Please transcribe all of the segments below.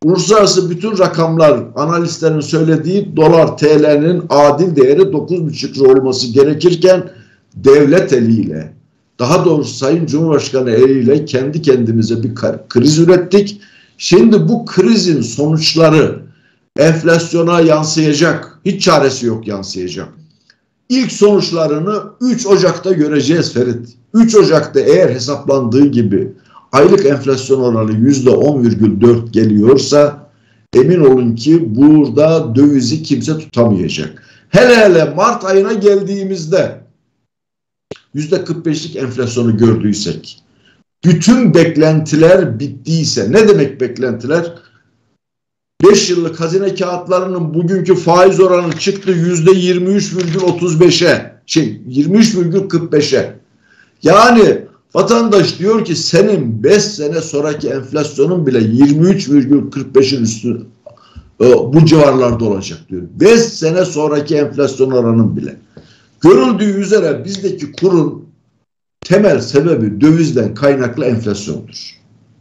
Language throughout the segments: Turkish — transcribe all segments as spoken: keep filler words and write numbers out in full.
Uluslararası bütün rakamlar, analistlerin söylediği dolar T L'nin adil değeri dokuz buçuk lira olması gerekirken devlet eliyle, daha doğrusu Sayın Cumhurbaşkanı eliyle kendi kendimize bir kriz ürettik. Şimdi bu krizin sonuçları enflasyona yansıyacak. Hiç çaresi yok, yansıyacak. İlk sonuçlarını üç Ocak'ta göreceğiz Ferit. üç Ocak'ta eğer hesaplandığı gibi aylık enflasyon oranı yüzde on virgül dört geliyorsa emin olun ki burada dövizi kimse tutamayacak. Hele hele Mart ayına geldiğimizde yüzde kırk beşlik enflasyonu gördüysek, bütün beklentiler bittiyse, ne demek beklentiler? beş yıllık hazine kağıtlarının bugünkü faiz oranı çıktı yüzde yirmi üç virgül otuz beşe, şey yirmi üç virgül kırk beşe. Yani vatandaş diyor ki senin beş sene sonraki enflasyonun bile yirmi üç virgül kırk beşin üstü bu civarlarda olacak diyor. beş sene sonraki enflasyon oranın bile. Görüldüğü üzere bizdeki kurun temel sebebi dövizden kaynaklı enflasyondur.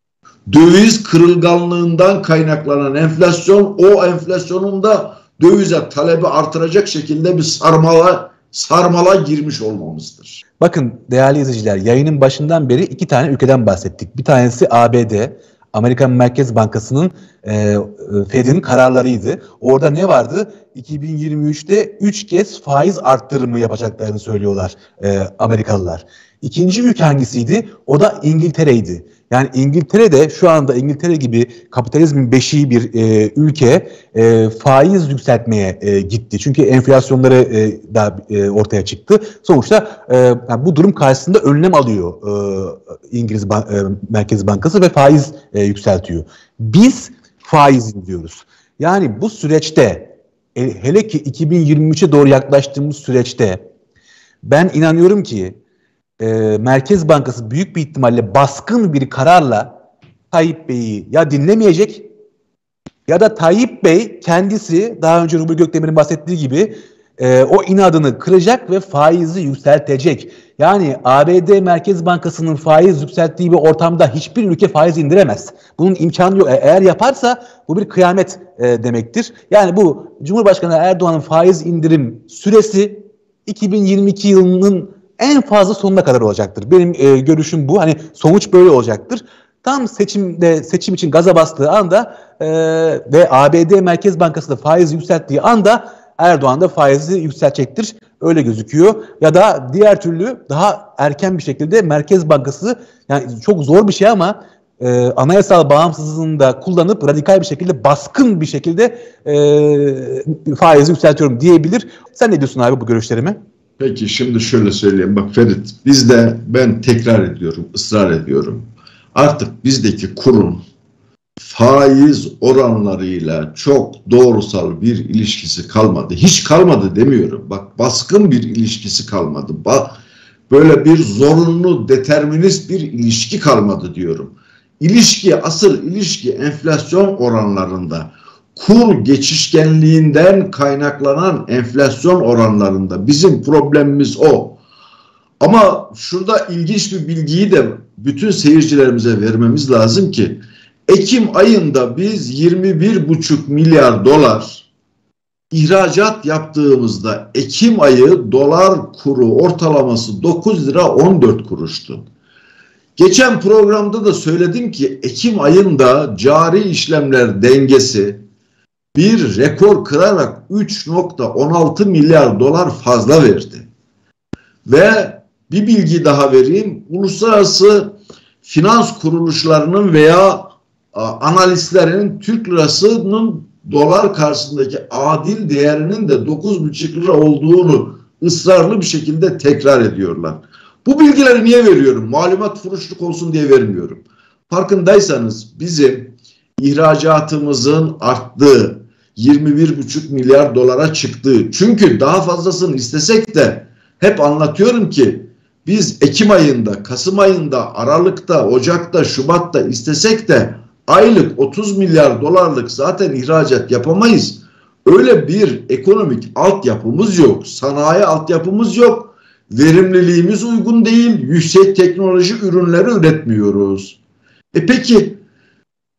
Döviz kırılganlığından kaynaklanan enflasyon, o enflasyonun da dövize talebi artıracak şekilde bir sarmala, sarmala girmiş olmamızdır. Bakın değerli izleyiciler, yayının başından beri iki tane ülkeden bahsettik. Bir tanesi A B D, Amerikan Merkez Bankası'nın e, Fed'in kararlarıydı. Orada ne vardı? iki bin yirmi üçte üç kez faiz arttırımı yapacaklarını söylüyorlar e, Amerikalılar. İkinci ülke hangisiydi? O da İngiltere'ydi. Yani İngiltere'de şu anda İngiltere gibi kapitalizmin beşiği bir e, ülke e, faiz yükseltmeye e, gitti. Çünkü enflasyonları e, da e, ortaya çıktı. Sonuçta e, yani bu durum karşısında önlem alıyor e, İngiliz Ban- e, Merkez Bankası ve faiz e, yükseltiyor. Biz faiz indiriyoruz. Yani bu süreçte e, hele ki iki bin yirmi üçe doğru yaklaştığımız süreçte ben inanıyorum ki E, Merkez Bankası büyük bir ihtimalle baskın bir kararla Tayyip Bey'i ya dinlemeyecek ya da Tayyip Bey kendisi daha önce Rubi Gökdemir'in bahsettiği gibi e, o inadını kıracak ve faizi yükseltecek. Yani A B D Merkez Bankası'nın faiz yükselttiği bir ortamda hiçbir ülke faiz indiremez. Bunun imkanı yok. Eğer yaparsa bu bir kıyamet e, demektir. Yani bu Cumhurbaşkanı Erdoğan'ın faiz indirim süresi iki bin yirmi iki yılının en fazla sonuna kadar olacaktır. Benim e, görüşüm bu. Hani sonuç böyle olacaktır. Tam seçimde seçim için gaza bastığı anda e, ve A B D Merkez Bankası da faizi yükselttiği anda Erdoğan da faizi yükseltecektir. Öyle gözüküyor. Ya da diğer türlü daha erken bir şekilde Merkez Bankası, yani çok zor bir şey ama e, anayasal bağımsızlığını da kullanıp radikal bir şekilde, baskın bir şekilde e, faizi yükseltiyorum diyebilir. Sen ne diyorsun abi bu görüşlerime? Peki şimdi şöyle söyleyeyim. Bak Ferit, bizde, ben tekrar ediyorum, ısrar ediyorum. Artık bizdeki kurun faiz oranlarıyla çok doğrusal bir ilişkisi kalmadı. Hiç kalmadı demiyorum. Bak, baskın bir ilişkisi kalmadı. Bak, böyle bir zorunlu, determinist bir ilişki kalmadı diyorum. İlişki, asıl ilişki enflasyon oranlarında. Kur geçişkenliğinden kaynaklanan enflasyon oranlarında. Bizim problemimiz o. Ama şurada ilginç bir bilgiyi de bütün seyircilerimize vermemiz lazım ki Ekim ayında biz yirmi bir buçuk milyar dolar ihracat yaptığımızda Ekim ayı dolar kuru ortalaması dokuz lira on dört kuruştu. Geçen programda da söyledim ki Ekim ayında cari işlemler dengesi bir rekor kırarak üç nokta on altı milyar dolar fazla verdi. Ve bir bilgi daha vereyim. Uluslararası finans kuruluşlarının veya analistlerin Türk lirasının dolar karşısındaki adil değerinin de dokuz buçuk lira olduğunu ısrarlı bir şekilde tekrar ediyorlar. Bu bilgileri niye veriyorum? Malumat furuşluk olsun diye vermiyorum. Farkındaysanız bizim ihracatımızın arttığı, yirmi bir buçuk milyar dolara çıktığı, çünkü daha fazlasını istesek de hep anlatıyorum ki biz Ekim ayında, Kasım ayında, Aralık'ta, Ocak'ta, Şubat'ta istesek de aylık otuz milyar dolarlık zaten ihracat yapamayız. Öyle bir ekonomik altyapımız yok, sanayi altyapımız yok, verimliliğimiz uygun değil, yüksek teknoloji ürünleri üretmiyoruz. E peki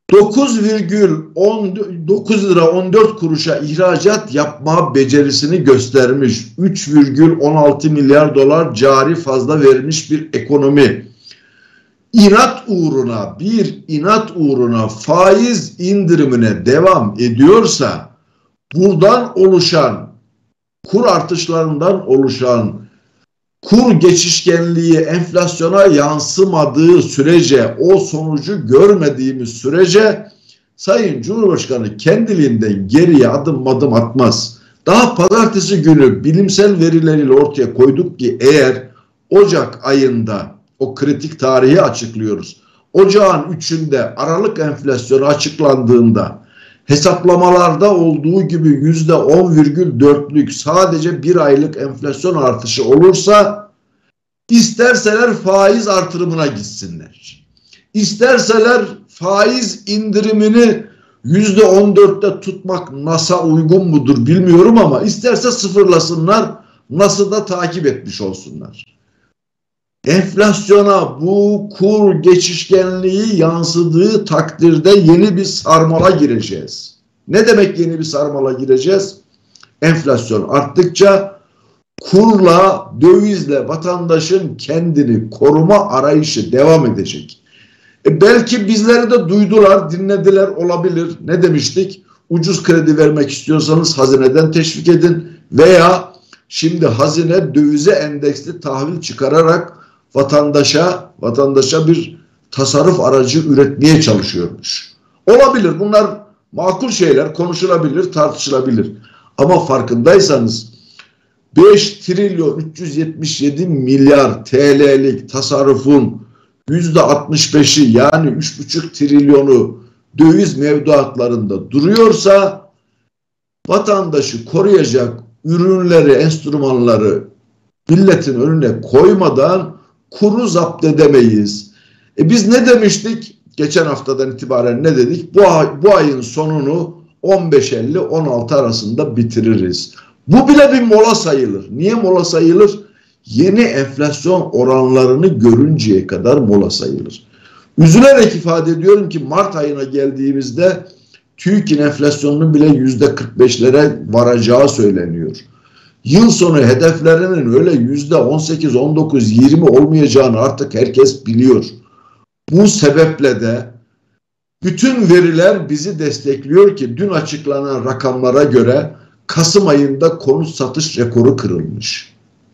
dokuz virgül dokuz lira on dört kuruşa ihracat yapma becerisini göstermiş. üç virgül on altı milyar dolar cari fazla vermiş bir ekonomi. İnat uğruna, bir inat uğruna faiz indirimine devam ediyorsa, buradan oluşan, kur artışlarından oluşan kur geçişkenliği enflasyona yansımadığı sürece, o sonucu görmediğimiz sürece Sayın Cumhurbaşkanı kendiliğinden geriye adım adım atmaz. Daha pazartesi günü bilimsel verileriyle ortaya koyduk ki eğer Ocak ayında o kritik tarihi açıklıyoruz. Ocağın üçünde Aralık enflasyonu açıklandığında hesaplamalarda olduğu gibi yüzde on virgül dörtlük sadece bir aylık enflasyon artışı olursa, isterseler faiz artırımına gitsinler, İsterseler faiz indirimini yüzde on dörtte tutmak NAS'a uygun mudur bilmiyorum ama isterse sıfırlasınlar, NAS'ı da takip etmiş olsunlar. Enflasyona bu kur geçişkenliği yansıdığı takdirde yeni bir sarmala gireceğiz. Ne demek yeni bir sarmala gireceğiz? Enflasyon arttıkça kurla, dövizle vatandaşın kendini koruma arayışı devam edecek. E belki bizleri de duydular, dinlediler olabilir. Ne demiştik? Ucuz kredi vermek istiyorsanız hazineden teşvik edin veya şimdi hazine dövize endeksli tahvil çıkararak vatandaşa vatandaşa bir tasarruf aracı üretmeye çalışıyormuş. Olabilir. Bunlar makul şeyler, konuşulabilir, tartışılabilir. Ama farkındaysanız beş trilyon üç yüz yetmiş yedi milyar T L'lik tasarrufun yüzde altmış beşi yani üç buçuk trilyonu döviz mevduatlarında duruyorsa, vatandaşı koruyacak ürünleri, enstrümanları milletin önüne koymadan kuru zapt edemeyiz. E biz ne demiştik? Geçen haftadan itibaren ne dedik? Bu, ay, bu ayın sonunu on beş elli on altı arasında bitiririz. Bu bile bir mola sayılır. Niye mola sayılır? Yeni enflasyon oranlarını görünceye kadar mola sayılır. Üzülerek ifade ediyorum ki Mart ayına geldiğimizde TÜİK'in enflasyonunun bile yüzde kırk beşlere varacağı söyleniyor. Yıl sonu hedeflerinin öyle yüzde on sekiz, on dokuz, yirmi olmayacağını artık herkes biliyor. Bu sebeple de bütün veriler bizi destekliyor ki dün açıklanan rakamlara göre Kasım ayında konut satış rekoru kırılmış.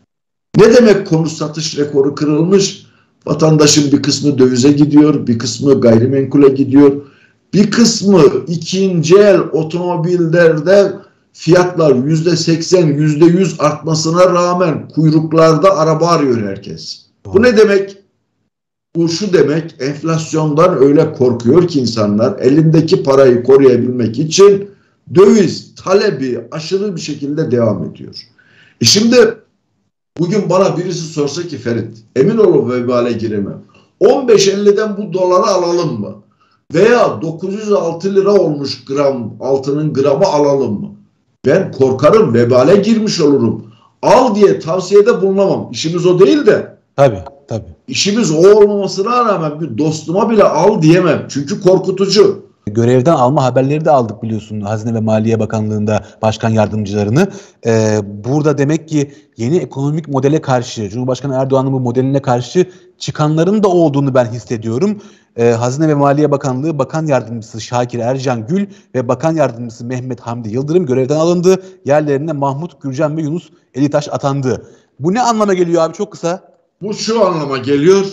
Ne demek konut satış rekoru kırılmış? Vatandaşın bir kısmı dövize gidiyor, bir kısmı gayrimenkule gidiyor. Bir kısmı ikinci el otomobillerde fiyatlar yüzde seksen, yüzde yüz artmasına rağmen kuyruklarda araba arıyor herkes. Bu ne demek? Bu şu demek, enflasyondan öyle korkuyor ki insanlar elindeki parayı koruyabilmek için döviz talebi aşırı bir şekilde devam ediyor. E şimdi bugün bana birisi sorsa ki Ferit, emin olun vebale giremem. on beş elliden bu doları alalım mı? Veya dokuz yüz altı lira olmuş gram altının gramı alalım mı? Ben korkarım, vebale girmiş olurum. Al diye tavsiyede bulunamam. İşimiz o değil de. Tabii, tabii. İşimiz o olmamasına rağmen bir dostuma bile al diyemem. Çünkü korkutucu. Görevden alma haberleri de aldık biliyorsun Hazine ve Maliye Bakanlığı'nda başkan yardımcılarını. Ee, burada demek ki yeni ekonomik modele karşı, Cumhurbaşkanı Erdoğan'ın bu modeline karşı çıkanların da olduğunu ben hissediyorum. Ee, Hazine ve Maliye Bakanlığı Bakan Yardımcısı Şakir Ercan Gül ve Bakan Yardımcısı Mehmet Hamdi Yıldırım görevden alındı. Yerlerine Mahmut Gürcan ve Yunus Elitaş atandı. Bu ne anlama geliyor abi, çok kısa? Bu şu anlama geliyor.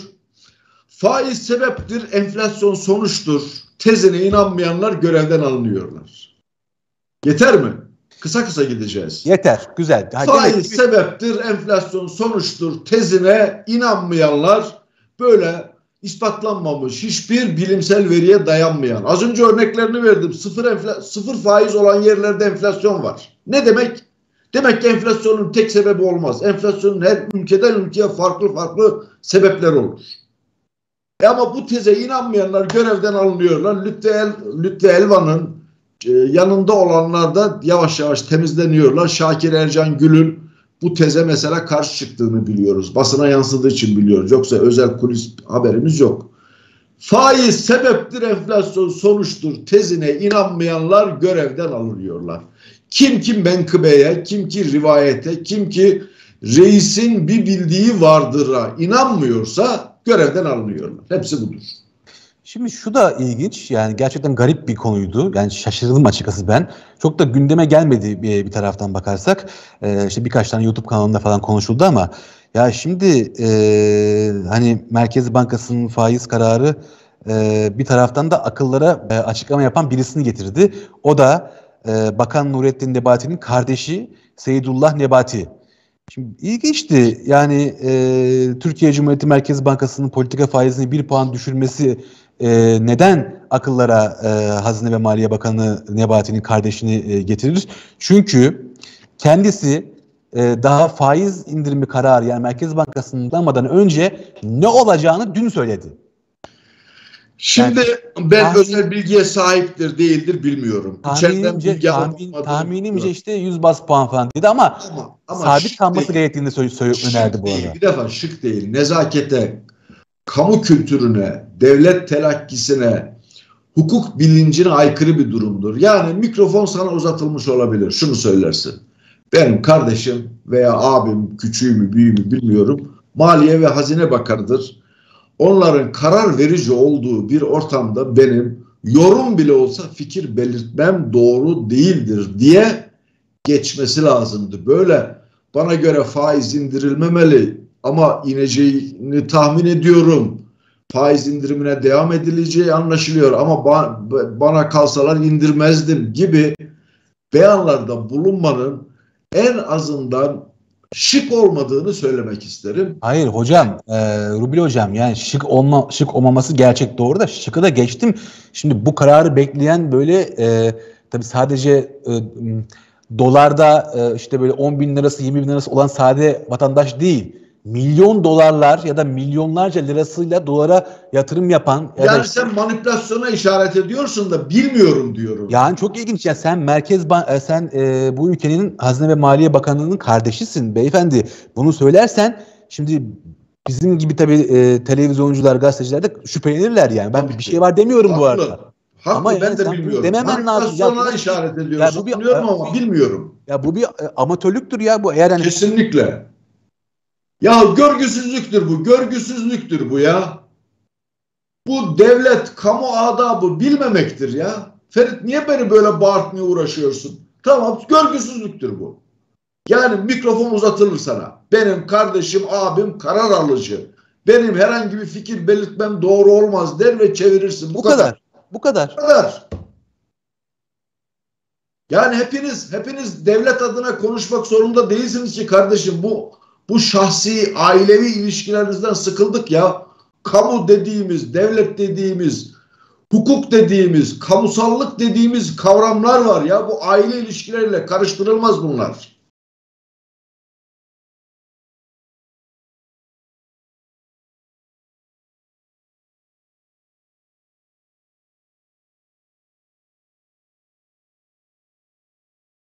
Faiz sebeptir, enflasyon sonuçtur tezine inanmayanlar görevden alınıyorlar. Yeter mi? Kısa kısa gideceğiz. Yeter, güzel. Ha, Faiz gibi... sebeptir, enflasyon sonuçtur tezine inanmayanlar, böyle ispatlanmamış hiçbir bilimsel veriye dayanmayan. Az önce örneklerini verdim. Sıfır, enfla... sıfır faiz olan yerlerde enflasyon var. Ne demek? Demek ki enflasyonun tek sebebi olmaz. Enflasyonun her ülkeden ülkeye farklı farklı sebepler olur. E ama bu teze inanmayanlar görevden alınıyorlar. Lütfü, El, Lütfü Elvan'ın e, yanında olanlar da yavaş yavaş temizleniyorlar. Şakir Ercan Gül'ün bu teze mesela karşı çıktığını biliyoruz. Basına yansıdığı için biliyoruz. Yoksa özel kulis haberimiz yok. Faiz sebeptir, enflasyon sonuçtur tezine inanmayanlar görevden alınıyorlar. Kim ki menkıbeye, kim ki rivayete, kim ki reisin bir bildiği vardır'a inanmıyorsa görevden alınıyorlar. Hepsi budur. Şimdi şu da ilginç, yani gerçekten garip bir konuydu. Yani şaşırdım açıkçası ben. Çok da gündeme gelmedi bir, bir taraftan bakarsak. Ee, işte birkaç tane YouTube kanalında falan konuşuldu ama ya şimdi e, hani Merkez Bankası'nın faiz kararı e, bir taraftan da akıllara e, açıklama yapan birisini getirdi. O da e, Bakan Nurettin Nebati'nin kardeşi Seyidullah Nebati. Şimdi ilginçti. Yani e, Türkiye Cumhuriyeti Merkez Bankası'nın politika faizini bir puan düşürmesi e, neden akıllara e, Hazine ve Maliye Bakanı Nebati'nin kardeşini e, getirir? Çünkü kendisi e, daha faiz indirimi kararı, yani Merkez Bankası'ndan almadan önce ne olacağını dün söyledi. Şimdi yani, ben tahmin, özel bilgiye sahiptir değildir bilmiyorum. Tahminimce, tahmin, tahminimce işte yüz bas puan falan dedi ama, ama, ama sabit kalması değil, gerektiğini söyle, söyle, önerdi bu arada. Bir defa şık değil. Nezakete, kamu kültürüne, devlet telakkisine, hukuk bilincine aykırı bir durumdur. Yani mikrofon sana uzatılmış olabilir. Şunu söylersin. Benim kardeşim veya abim, küçüğümü, büyüğümü bilmiyorum, Maliye ve Hazine Bakanı'dır. Onların karar verici olduğu bir ortamda benim yorum bile olsa fikir belirtmem doğru değildir diye geçmesi lazımdı. Böyle bana göre faiz indirilmemeli ama ineceğini tahmin ediyorum. Faiz indirimine devam edileceği anlaşılıyor ama ba bana kalsalar indirmezdim gibi beyanlarda bulunmanın en azından şık olmadığını söylemek isterim. Hayır hocam, e, Rubil hocam, yani şık olma şık olmaması gerçek, doğru da şıkı da geçtim. Şimdi bu kararı bekleyen böyle e, tabii sadece e, dolarda e, işte böyle on bin lirası yirmi bin lirası olan sade vatandaş değil. Milyon dolarlar ya da milyonlarca lirasıyla dolara yatırım yapan. Yani ya sen manipülasyona işaret ediyorsun da bilmiyorum diyorum. Yani çok ilginç. Yani sen Merkez Ban sen e, bu ülkenin Hazine ve Maliye Bakanı'nın kardeşisin beyefendi. Bunu söylersen şimdi bizim gibi tabii e, televizyoncular, gazeteciler de şüphelenirler yani. Ben bir şey var demiyorum Haklı. bu arada. Haklı, ama ben yani de bilmiyorum. Dememen lazım. Ya, Manipülasyona işaret ediyorsun. Ya bu bir, biliyorum ama bilmiyorum. Ya bu bir amatörlüktür ya bu. Eğer hani... Kesinlikle. Ya görgüsüzlüktür bu. Görgüsüzlüktür bu ya. Bu devlet, kamu adabı bilmemektir ya. Ferit, niye beni böyle bağırtmaya uğraşıyorsun? Tamam, görgüsüzlüktür bu. Yani mikrofon uzatılır sana. Benim kardeşim, abim karar alıcı. Benim herhangi bir fikir belirtmem doğru olmaz der ve çevirirsin. Bu, bu kadar. kadar. Bu kadar. Bu kadar. Yani hepiniz hepiniz devlet adına konuşmak zorunda değilsiniz ki kardeşim. Bu bu şahsi, ailevi ilişkilerinizden sıkıldık ya. Kamu dediğimiz, devlet dediğimiz, hukuk dediğimiz, kamusallık dediğimiz kavramlar var ya. Bu aile ilişkileriyle karıştırılmaz bunlar.